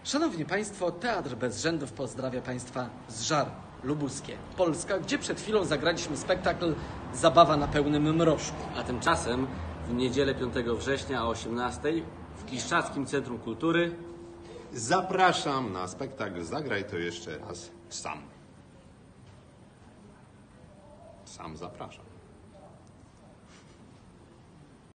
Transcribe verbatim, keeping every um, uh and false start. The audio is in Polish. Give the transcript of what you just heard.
Szanowni Państwo, Teatr Bez Rzędów pozdrawia Państwa z Żar, Lubuskie, Polska, gdzie przed chwilą zagraliśmy spektakl Zabawa na pełnym mrożku. A tymczasem w niedzielę piątego września o osiemnastej w Kiszczackim Centrum Kultury zapraszam na spektakl Zagraj to jeszcze raz sam. Sam zapraszam.